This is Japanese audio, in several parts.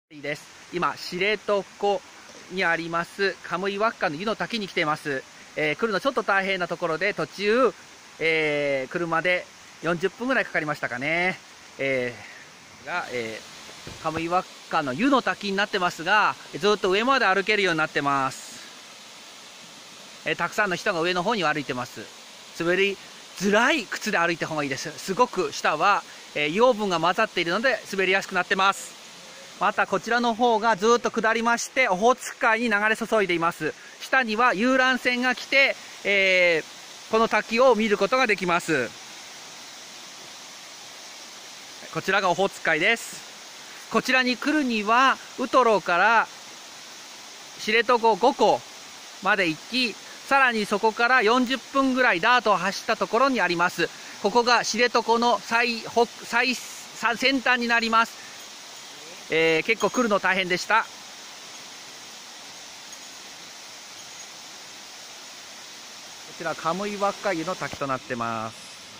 です。今、知床にありますカムイワッカの湯の滝に来ています。来るのちょっと大変なところで、途中、車で40分ぐらいかかりましたかね。カムイワッカの湯の滝になってますが、ずっと上まで歩けるようになってます。たくさんの人が上の方に歩いてます。滑りづらい靴で歩いた方がいいです。すごく下は、養分が混ざっているので滑りやすくなってます。またこちらの方がずっと下りまして、オホーツク海に流れ注いでいます。下には遊覧船が来て、この滝を見ることができます。こちらがオホーツク海です。こちらに来るにはウトロから知床5湖まで行き、さらにそこから40分ぐらいダートを走ったところにあります。ここが知床の最先端になります。結構来るの大変でした。こちらカムイワッカ湯の滝となってます。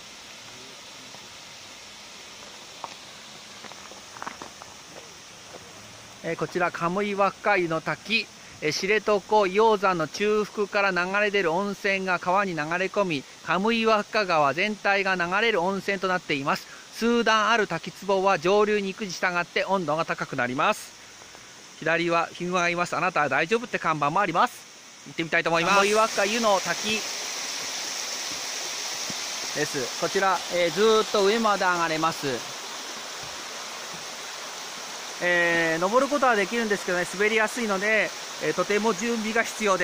こちらカムイワッカ湯の滝、知床硫黄山の中腹から流れ出る温泉が川に流れ込み、カムイワッカ川全体が流れる温泉となっています。数段ある滝壺は上流に行くに従って温度が高くなります。左はヒグマがいます。あなたは大丈夫って看板もあります。行ってみたいと思います。カムイワッカ湯の滝です。こちら、ずーっと上まで上がれます。登ることはできるんですけどね、滑りやすいので、とても準備が必要です。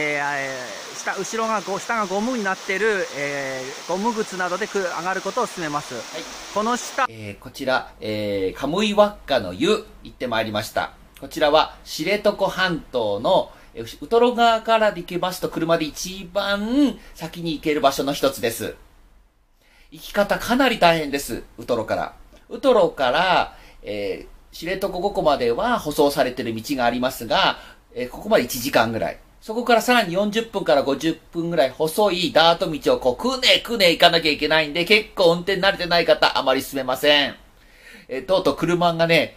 下がゴムになっている、ゴム靴などで上がることを勧めます。はい、この下、 こちら、カムイワッカの湯行ってまいりました。こちらは知床半島のウトロ側から行きますと車で一番先に行ける場所の一つです。行き方かなり大変です。ウトロから。ウトロから、知床5湖までは舗装されている道がありますが、ここまで1時間ぐらい。そこからさらに40分から50分ぐらい細いダート道をくねくね行かなきゃいけないんで、結構運転慣れてない方あまり進めません。とうとう車がね、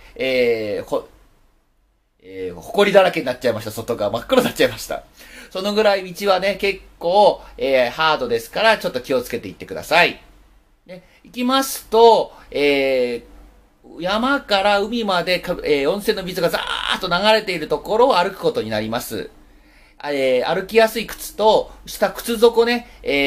埃だらけになっちゃいました。外側真っ黒になっちゃいました。そのぐらい道はね、結構、ハードですから、ちょっと気をつけて行ってください。ね、行きますと、山から海まで、温泉の水がザーッと流れているところを歩くことになります。歩きやすい靴と、下靴底ね、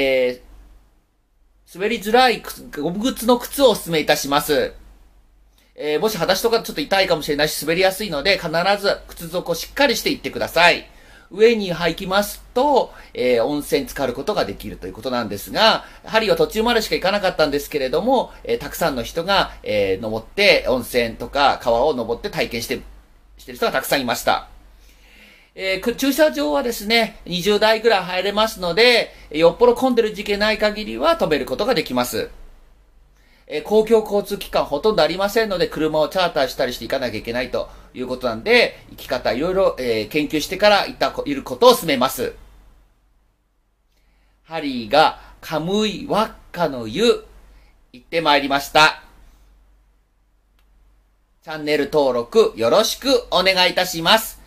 滑りづらいゴム靴の靴をお勧めいたします。もし裸足とかちょっと痛いかもしれないし、滑りやすいので、必ず靴底をしっかりしていってください。上に行きますと、温泉浸かることができるということなんですが、針は途中までしか行かなかったんですけれども、たくさんの人が、登って、温泉とか川を登って体験してる人がたくさんいました。駐車場はですね、20台ぐらい入れますので、よっぽど混んでる時期ない限りは止めることができます。公共交通機関ほとんどありませんので、車をチャーターしたりして行かなきゃいけないということなんで、行き方いろいろ、研究してからいることを勧めます。ハリーがカムイワッカの湯、行ってまいりました。チャンネル登録よろしくお願いいたします。